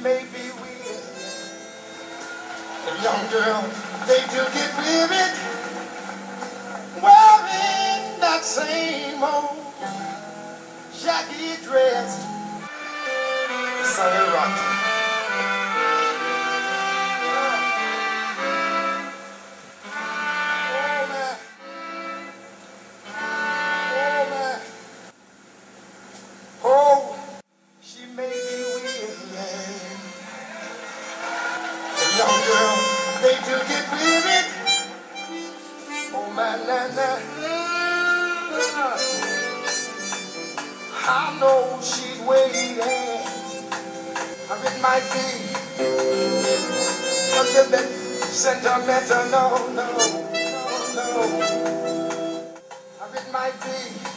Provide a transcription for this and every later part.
may be weird. The young girls, they do get weary wearing that same old shaggy dress. Sunny Rock. Oh, she may be weird, man. The young girls, they do get weary. Oh, my nana. I know she's waiting. Or it might be a little bit sentimental. No, no, no, no. Or it might be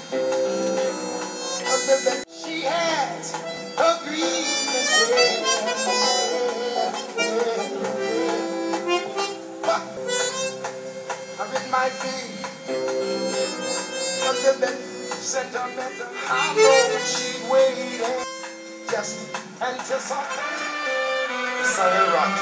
a little bit. She has her grievances. Or it might be a little bit sentimental. I know she's waiting just until something. Sunny Rock.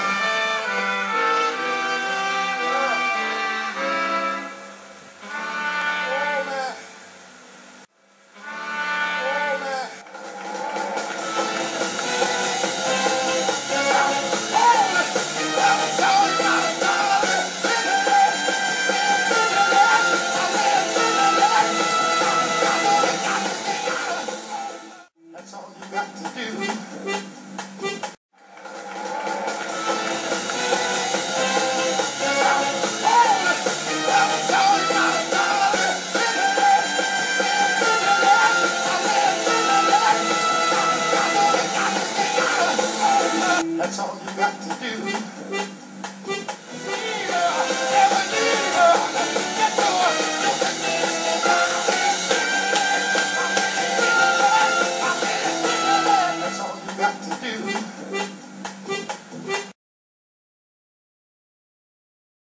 That's all you got to do. That's all you got to do.